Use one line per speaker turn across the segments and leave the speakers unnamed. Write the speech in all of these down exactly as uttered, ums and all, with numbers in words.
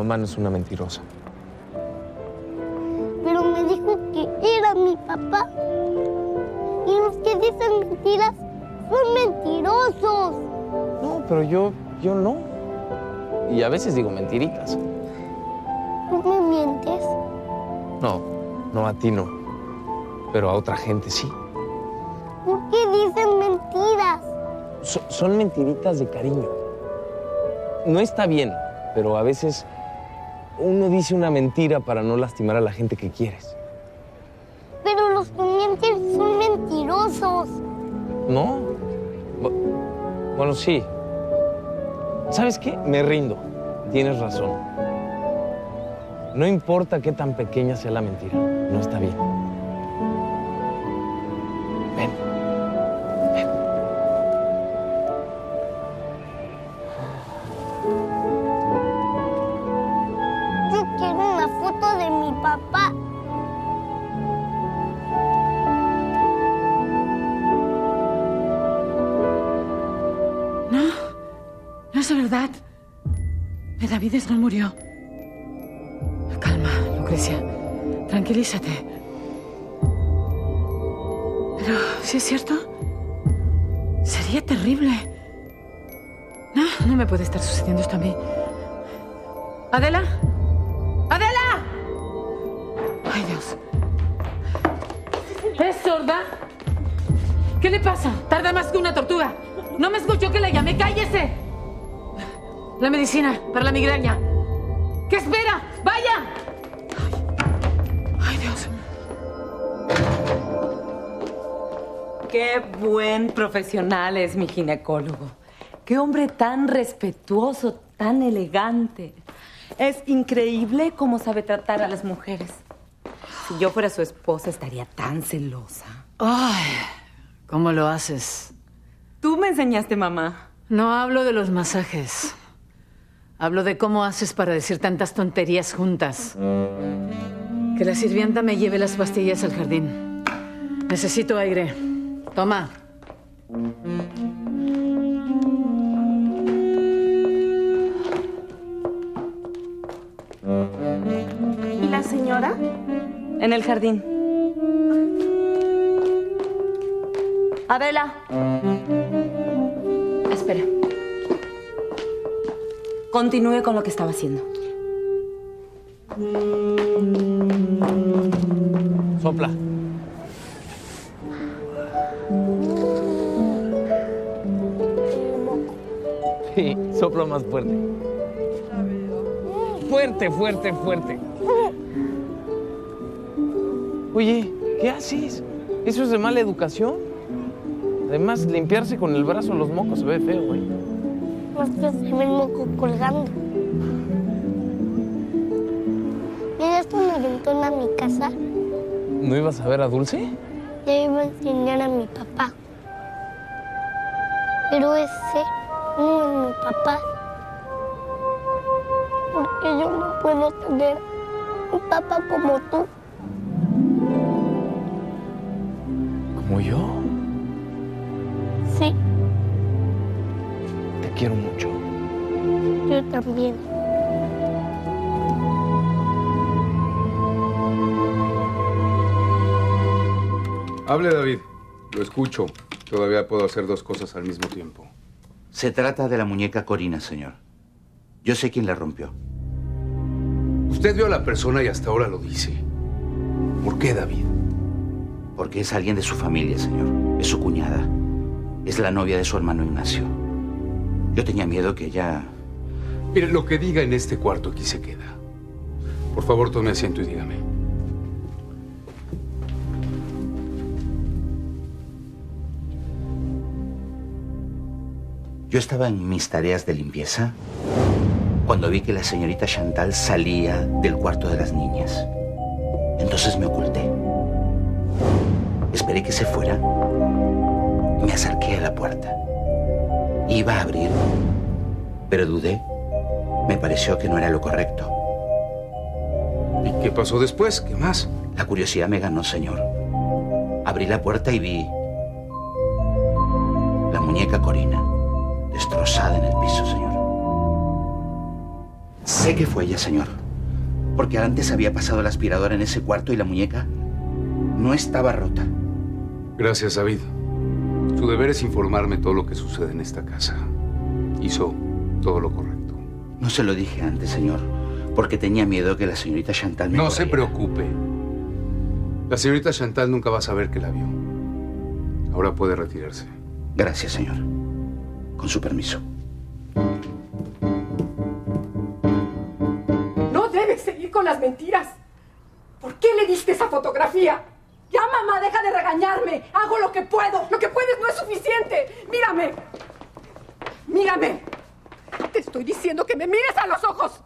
mamá no es una mentirosa.
Pero me dijo que era mi papá. Y los que dicen mentiras son mentirosos.
No, pero yo, yo no. Y a veces digo mentiritas.
¿Tú me mientes?
No, no, a ti no. Pero a otra gente sí.
¿Por qué dicen mentiras?
So- son mentiritas de cariño. No está bien, pero a veces uno dice una mentira para no lastimar a la gente que quieres.
Pero los que mienten son mentirosos.
¿No? Bu- Bueno, sí. ¿Sabes qué? Me rindo. Tienes razón. No importa qué tan pequeña sea la mentira. No está bien. Ven. Ven.
Yo quiero una foto de mi papá.
No, no es verdad. Benavides no murió. Calma, Lucrecia. Tranquilízate. Pero, ¿sí es cierto? Sería terrible. No, no me puede estar sucediendo esto a mí. ¿Adela? ¡Adela! ¡Ay, Dios! ¿Es sorda? ¿Qué le pasa? Tarda más que una tortuga. No me escuchó que la llamé. ¡Cállese! La medicina para la migraña. ¿Qué espera? ¡Vaya! Ay, ay, Dios.
Qué buen profesional es mi ginecólogo. Qué hombre tan respetuoso, tan elegante. Es increíble cómo sabe tratar a las mujeres. Si yo fuera su esposa, estaría tan celosa.
Ay, ¿cómo lo haces?
Tú me enseñaste, mamá.
No hablo de los masajes. Hablo de cómo haces para decir tantas tonterías juntas. Que la sirvienta me lleve las pastillas al jardín. Necesito aire. Toma.
¿Y la señora? En el jardín. Adela. Espera. Continúe con lo que estaba haciendo.
Sopla. Sí, sopla más fuerte. Fuerte, fuerte, fuerte. Oye, ¿qué haces? Eso es de mala educación. Además, limpiarse con el brazo los mocos se ve feo, güey.
Pues que se ve el moco colgando. Mira, esto me aventó a mi casa.
¿No ibas a ver a Dulce?
Ya iba a enseñar a mi papá. Pero ese no es mi papá. Porque yo no puedo tener un papá como tú.
¿Como yo?
Sí,
Te quiero mucho.
yo también.
Hable, David. Lo escucho. Todavía puedo hacer dos cosas al mismo tiempo.
Se trata de la muñeca Corina, señor. Yo sé quién la rompió.
Usted vio a la persona y hasta ahora lo dice. ¿Por qué, David?
Porque es alguien de su familia, señor. Es su cuñada. Es la novia de su hermano Ignacio. Yo tenía miedo que ella...
Mire, lo que diga en este cuarto aquí se queda. Por favor, tome asiento y dígame.
Yo estaba en mis tareas de limpieza cuando vi que la señorita Chantal salía del cuarto de las niñas. Entonces me oculté. Esperé que se fuera y me acerqué a la puerta. Iba a abrir, pero dudé. Me pareció que no era lo correcto.
¿Y qué pasó después? ¿Qué más?
La curiosidad me ganó, señor. Abrí la puerta y vi la muñeca Corina, destrozada en el piso, señor. Sé que fue ella, señor. Porque antes había pasado la aspiradora en ese cuarto y la muñeca no estaba rota.
Gracias, David. Su deber es informarme todo lo que sucede en esta casa. Hizo todo lo correcto.
No se lo dije antes, señor, porque tenía miedo que la señorita Chantal me
No
corriera.
se preocupe. La señorita Chantal nunca va a saber que la vio. Ahora puede retirarse.
Gracias, señor. Con su permiso.
No debes seguir con las mentiras. ¿Por qué le diste esa fotografía? Ya, mamá, deja de regañarme. Hago lo que puedo. Lo que puedes no es suficiente. Mírame. Mírame. Te estoy diciendo que me mires a los ojos.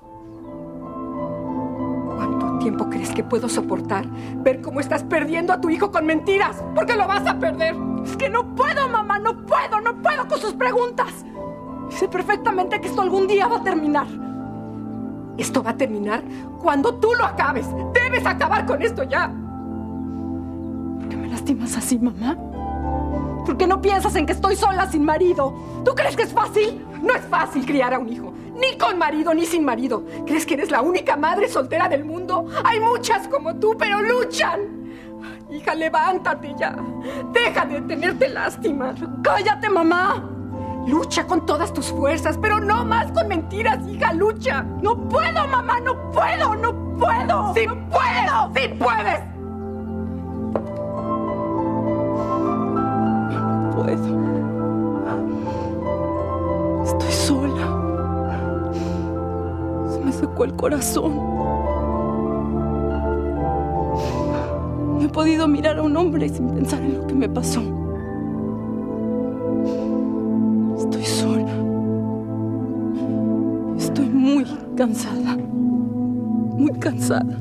¿Cuánto tiempo crees que puedo soportar ver cómo estás perdiendo a tu hijo con mentiras? Porque lo vas a perder. Es que no puedo, mamá. No puedo. No puedo con sus preguntas. Sé perfectamente que esto algún día va a terminar. Esto va a terminar cuando tú lo acabes. Debes acabar con esto ya. ¿Por qué me lastimas así, mamá? ¿Por qué no piensas en que estoy sola sin marido? ¿Tú crees que es fácil? No es fácil criar a un hijo. Ni con marido, ni sin marido. ¿Crees que eres la única madre soltera del mundo? Hay muchas como tú, pero luchan. Hija, levántate ya. Deja de tenerte lástima. Cállate, mamá. Lucha con todas tus fuerzas, pero no más con mentiras, hija, lucha. No puedo, mamá, no puedo, no puedo. ¡Sí puedo! ¡Sí puedes! No puedo. Estoy sola. Se me secó el corazón. No he podido mirar a un hombre sin pensar en lo que me pasó. Estoy sola. Estoy muy cansada. Muy cansada.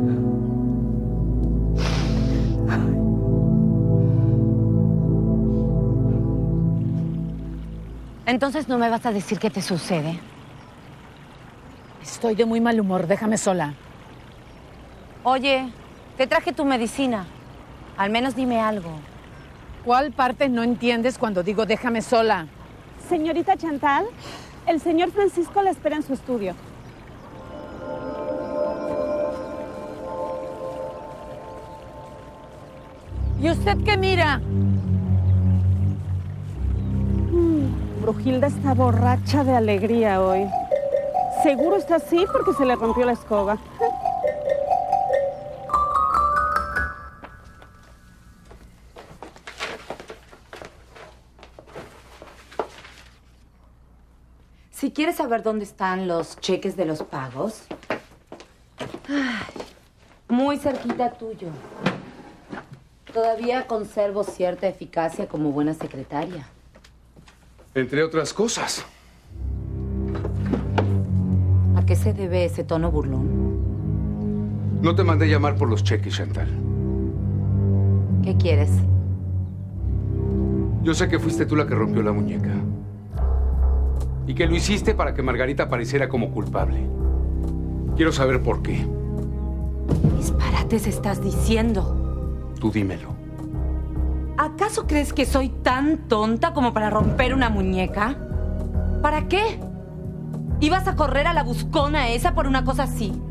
Entonces no me vas a decir qué te sucede. Estoy de muy mal humor, déjame sola.
Oye, te traje tu medicina. Al menos dime algo.
¿Cuál parte no entiendes cuando digo déjame sola?
Señorita Chantal, el señor Francisco la espera en su estudio.
¿Y usted qué mira?
Mm, Brujilda está borracha de alegría hoy. Seguro está así porque se le rompió la escoba.
Si quieres saber dónde están los cheques de los pagos, ay, muy cerquita tuyo. Todavía conservo cierta eficacia como buena secretaria.
Entre otras cosas.
¿A qué se debe ese tono burlón?
No te mandé llamar por los cheques, Chantal.
¿Qué quieres?
Yo sé que fuiste tú la que rompió la muñeca. Y que lo hiciste para que Margarita pareciera como culpable. Quiero saber por qué.
¿Qué disparates estás diciendo?
Tú dímelo.
¿Acaso crees que soy tan tonta como para romper una muñeca? ¿Para qué? ¿Ibas a correr a la buscona esa por una cosa así?